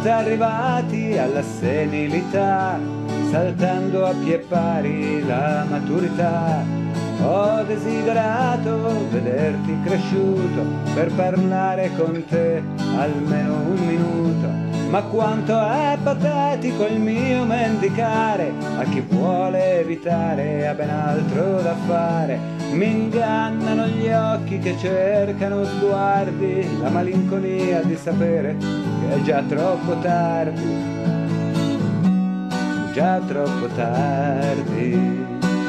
volta arrivati alla senilità, saltando a pie pari la maturità, ho desiderato vederti cresciuto per parlare con te almeno un minuto. Ma quanto è patetico il mio mendicare a chi vuole evitare, ha ben altro da fare. Mi ingannano gli occhi che cercano sguardi, la malinconia di sapere che è già troppo tardi, già troppo tardi.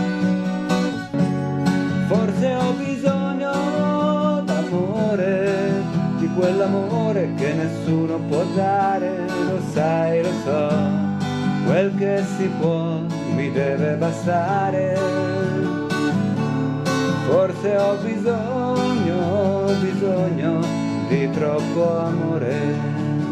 Forse ho bisogno d'amore, di quell'amore che nessuno può dare, lo sai, lo so, quel che si può mi deve bastare. Forse ho bisogno di troppo amore.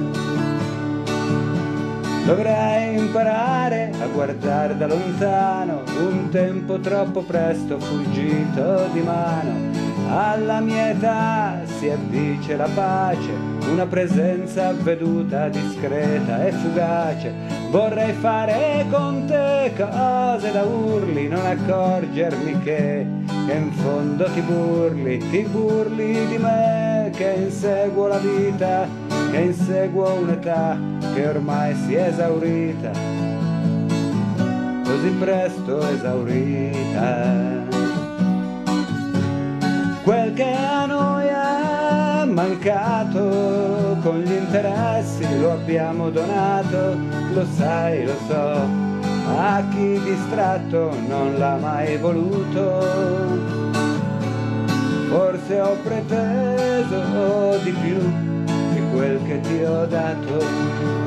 Dovrei imparare a guardare da lontano un tempo troppo presto fuggito di mano. Alla mia età si addice la pace, una presenza avveduta, discreta e fugace. Vorrei fare con te cose da urli, non accorgermi che in fondo ti burli di me, che inseguo la vita, che inseguo un'età che ormai si è esaurita, così presto esaurita. Quel che a noi è mancato con gli interessi lo abbiamo donato, lo sai, lo so, a chi distratto non l'ha mai voluto. Forse ho preteso di più di quel che ti ho dato.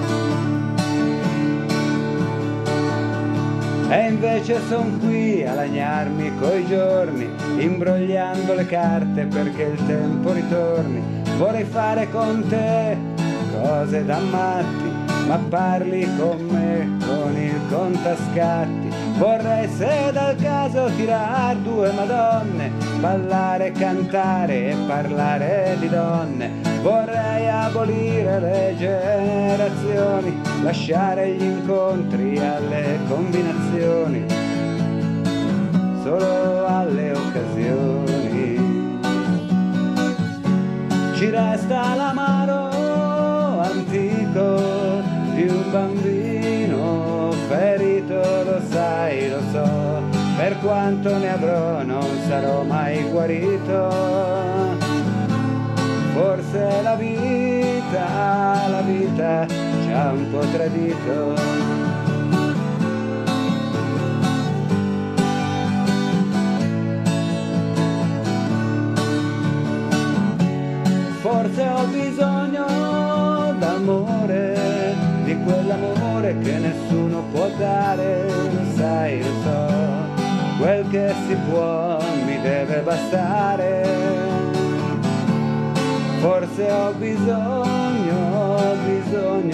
E invece son qui a lagnarmi coi giorni, imbrogliando le carte perché il tempo ritorni. Vorrei fare con te cose da matti, ma parli con me con il contascatti. Vorrei, se dal caso, tirar due madonne, ballare, cantare e parlare di donne. Vorrei abolire le generazioni, lasciare gli incontri alle combinazioni, solo alle occasioni. Ci resta l'amaro antico di un bambino ferito, lo sai, lo so, per quanto ne avrò non sarò mai guarito. Forse la vita ci ha un po' tradito. Forse ho bisogno d'amore, di quell'amore che nessuno può dare, lo sai, lo so, quel che si può mi deve bastare. Forse ho bisogno